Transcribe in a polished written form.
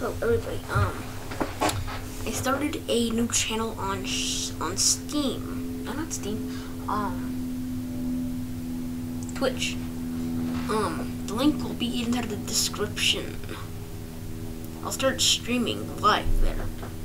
Hello everybody. I started a new channel on Steam. No, not Steam. Twitch. The link will be in the description. I'll start streaming live there.